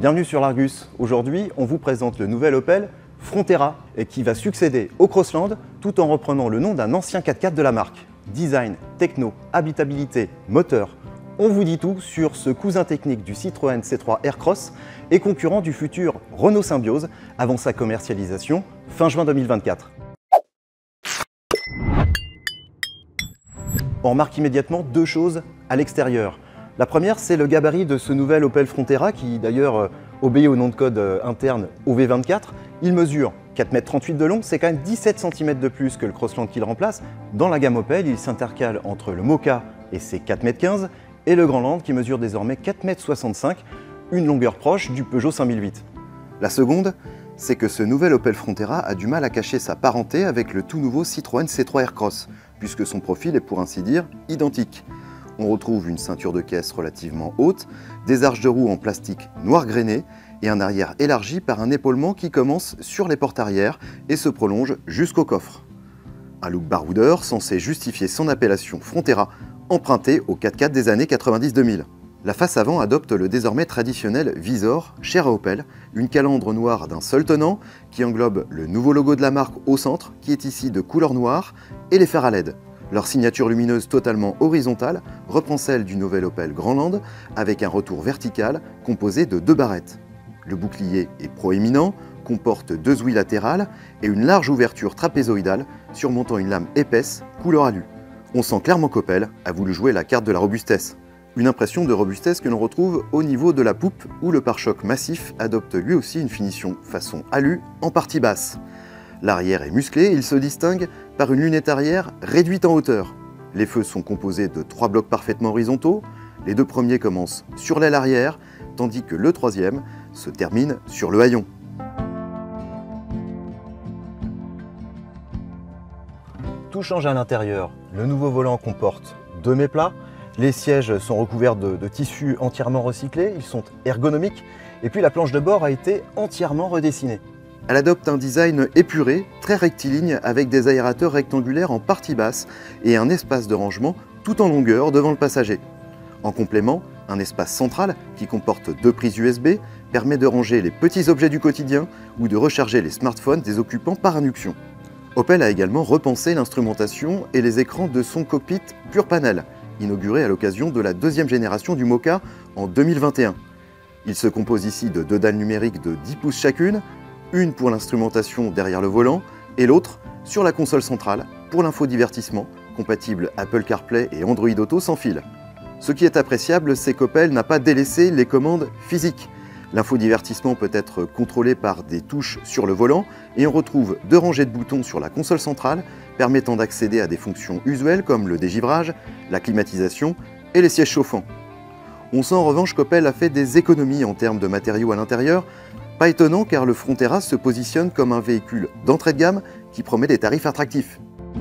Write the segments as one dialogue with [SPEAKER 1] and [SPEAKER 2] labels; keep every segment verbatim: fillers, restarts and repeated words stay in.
[SPEAKER 1] Bienvenue sur l'Argus. Aujourd'hui, on vous présente le nouvel Opel Frontera et qui va succéder au Crossland tout en reprenant le nom d'un ancien quatre-quatre de la marque. Design, techno, habitabilité, moteur, on vous dit tout sur ce cousin technique du Citroën C trois Aircross et concurrent du futur Renault Symbioz avant sa commercialisation fin juin deux mille vingt-quatre. On remarque immédiatement deux choses à l'extérieur. La première, c'est le gabarit de ce nouvel Opel Frontera qui d'ailleurs obéit au nom de code interne O V vingt-quatre. Il mesure quatre mètres trente-huit de long, c'est quand même dix-sept centimètres de plus que le Crossland qu'il remplace. Dans la gamme Opel, il s'intercale entre le Mokka et ses quatre mètres quinze et le Grandland qui mesure désormais quatre mètres soixante-cinq, une longueur proche du Peugeot cinq mille huit. La seconde, c'est que ce nouvel Opel Frontera a du mal à cacher sa parenté avec le tout nouveau Citroën C trois Aircross, puisque son profil est pour ainsi dire identique. On retrouve une ceinture de caisse relativement haute, des arches de roue en plastique noir grainé et un arrière élargi par un épaulement qui commence sur les portes arrière et se prolonge jusqu'au coffre. Un look baroudeur censé justifier son appellation Frontera, emprunté au quatre-quatre des années quatre-vingt-dix deux mille. La face avant adopte le désormais traditionnel visor, cher à Opel, une calandre noire d'un seul tenant qui englobe le nouveau logo de la marque au centre, qui est ici de couleur noire, et les phares à L E D. Leur signature lumineuse totalement horizontale reprend celle du nouvel Opel Grandland avec un retour vertical composé de deux barrettes. Le bouclier est proéminent, comporte deux ouïes latérales et une large ouverture trapézoïdale surmontant une lame épaisse couleur alu. On sent clairement qu'Opel a voulu jouer la carte de la robustesse. Une impression de robustesse que l'on retrouve au niveau de la poupe où le pare-choc massif adopte lui aussi une finition façon alu en partie basse. L'arrière est musclé et il se distingue par une lunette arrière réduite en hauteur. Les feux sont composés de trois blocs parfaitement horizontaux. Les deux premiers commencent sur l'aile arrière, tandis que le troisième se termine sur le haillon. Tout change à l'intérieur. Le nouveau volant comporte deux méplats. Les sièges sont recouverts de, de tissus entièrement recyclés, ils sont ergonomiques. Et puis la planche de bord a été entièrement redessinée. Elle adopte un design épuré, très rectiligne, avec des aérateurs rectangulaires en partie basse et un espace de rangement tout en longueur devant le passager. En complément, un espace central qui comporte deux prises U S B permet de ranger les petits objets du quotidien ou de recharger les smartphones des occupants par induction. Opel a également repensé l'instrumentation et les écrans de son cockpit Pure Panel, inauguré à l'occasion de la deuxième génération du Mokka en deux mille vingt et un. Il se compose ici de deux dalles numériques de dix pouces chacune, une pour l'instrumentation derrière le volant et l'autre sur la console centrale pour l'infodivertissement, compatible Apple CarPlay et Android Auto sans fil. Ce qui est appréciable, c'est qu'Opel n'a pas délaissé les commandes physiques. L'infodivertissement peut être contrôlé par des touches sur le volant et on retrouve deux rangées de boutons sur la console centrale permettant d'accéder à des fonctions usuelles comme le dégivrage, la climatisation et les sièges chauffants. On sent en revanche qu'Opel a fait des économies en termes de matériaux à l'intérieur. Pas étonnant car le Frontera se positionne comme un véhicule d'entrée de gamme qui promet des tarifs attractifs.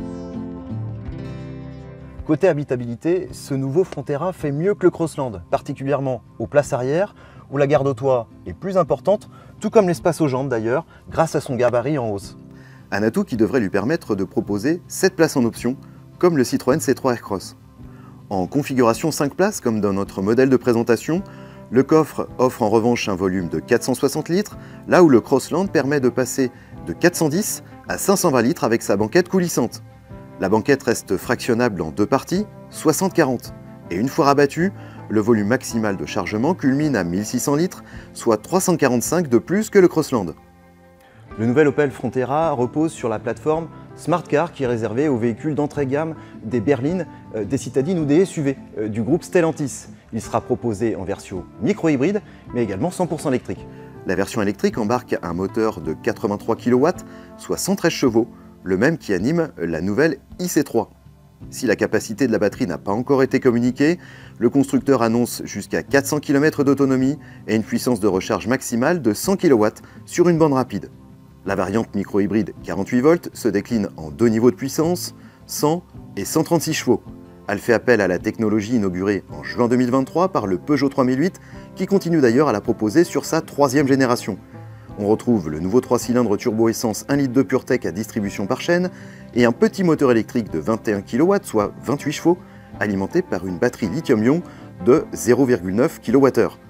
[SPEAKER 1] Côté habitabilité, ce nouveau Frontera fait mieux que le Crossland, particulièrement aux places arrière, où la garde au toit est plus importante, tout comme l'espace aux jambes d'ailleurs, grâce à son gabarit en hausse. Un atout qui devrait lui permettre de proposer sept places en option, comme le Citroën C trois Aircross. En configuration cinq places, comme dans notre modèle de présentation, le coffre offre en revanche un volume de quatre cent soixante litres, là où le Crossland permet de passer de quatre cent dix à cinq cent vingt litres avec sa banquette coulissante. La banquette reste fractionnable en deux parties, soixante quarante, et une fois rabattu, le volume maximal de chargement culmine à mille six cents litres, soit trois cent quarante-cinq de plus que le Crossland. Le nouvel Opel Frontera repose sur la plateforme Smart Car qui est réservée aux véhicules d'entrée de gamme des berlines, des citadines ou des S U V du groupe Stellantis. Il sera proposé en version micro-hybride, mais également cent pour cent électrique. La version électrique embarque un moteur de quatre-vingt-trois kilowatts, soit cent treize chevaux, le même qui anime la nouvelle i C trois. Si la capacité de la batterie n'a pas encore été communiquée, le constructeur annonce jusqu'à quatre cents kilomètres d'autonomie et une puissance de recharge maximale de cent kilowatts sur une bande rapide. La variante micro-hybride quarante-huit volts se décline en deux niveaux de puissance, cent et cent trente-six chevaux. Elle fait appel à la technologie inaugurée en juin deux mille vingt-trois par le Peugeot trois mille huit, qui continue d'ailleurs à la proposer sur sa troisième génération. On retrouve le nouveau trois cylindres turbo-essence un litre de PureTech à distribution par chaîne et un petit moteur électrique de vingt et un kilowatts, soit vingt-huit chevaux, alimenté par une batterie lithium-ion de zéro virgule neuf kilowattheure.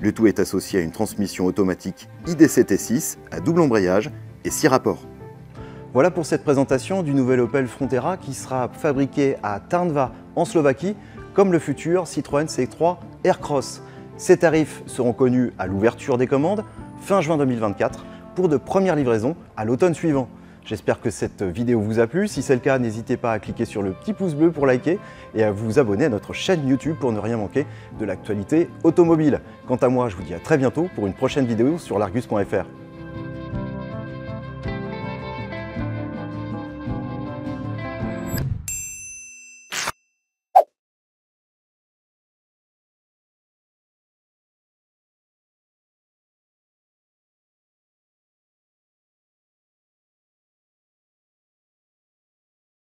[SPEAKER 1] Le tout est associé à une transmission automatique I D C T six à double embrayage et six rapports. Voilà pour cette présentation du nouvel Opel Frontera qui sera fabriqué à Trnava en Slovaquie, comme le futur Citroën C trois Aircross. Ces tarifs seront connus à l'ouverture des commandes, fin juin deux mille vingt-quatre, pour de premières livraisons à l'automne suivant. J'espère que cette vidéo vous a plu. Si c'est le cas, n'hésitez pas à cliquer sur le petit pouce bleu pour liker et à vous abonner à notre chaîne YouTube pour ne rien manquer de l'actualité automobile. Quant à moi, je vous dis à très bientôt pour une prochaine vidéo sur l'Argus point F R.